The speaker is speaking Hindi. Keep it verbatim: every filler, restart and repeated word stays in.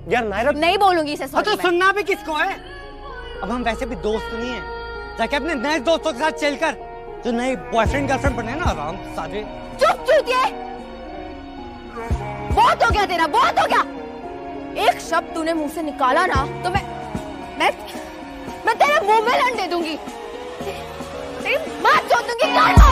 यार नायरा नहीं बोलूंगी इसे हाँ तो सुनना भी किसको है? अब हम वैसे भी दोस्त नहीं है, जाके अपने नए दोस्तों के साथ चिल कर, जो नए बॉयफ्रेंड गर्लफ्रेंड बने ना आराम सादे। चुप चूतिए, बहुत हो गया तेरा, बहुत हो गया। एक शब्द तूने मुंह से निकाला ना तो मैं मैं मैं तेरे मुंह में लंड दे दूंगी, तेरी मां चोद दूंगी।